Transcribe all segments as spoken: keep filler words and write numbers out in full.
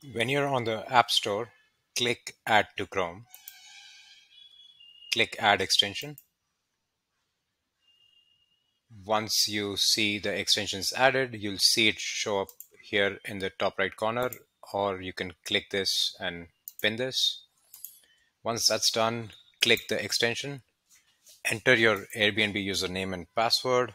When you're on the App Store, click Add to Chrome, click Add Extension. Once you see the extensions added, you'll see it show up here in the top right corner, or you can click this and pin this. Once that's done, click the extension, enter your Airbnb username and password.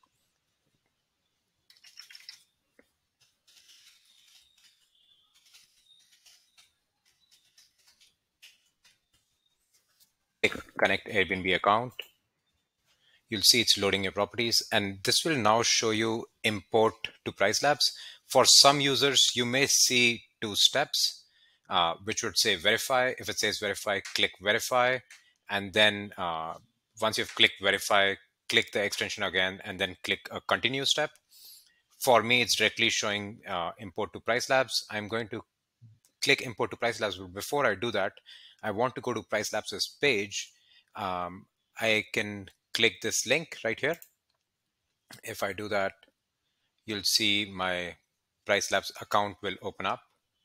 Click Connect Airbnb account. You'll see it's loading your properties, and this will now show you import to PriceLabs. For some users, you may see two steps, uh, which would say verify. If it says verify, click verify. And then uh, once you've clicked verify, click the extension again, and then click a continue step. For me, it's directly showing uh, import to PriceLabs. I'm going to click import to PriceLabs. But before I do that, I want to go to PriceLabs' page. Um, I can click this link right here. If I do that, you'll see my PriceLabs account will open up.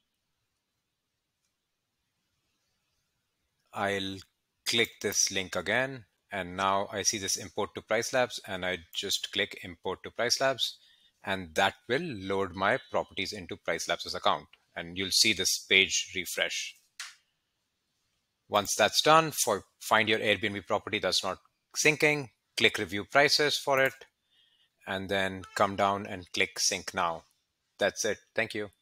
I'll click this link again, and now I see this import to PriceLabs, and I just click import to PriceLabs, and that will load my properties into PriceLabs' account, and you'll see this page refresh. Once that's done, for find your Airbnb property that's not syncing, click review prices for it, and then come down and click sync now. That's it. Thank you.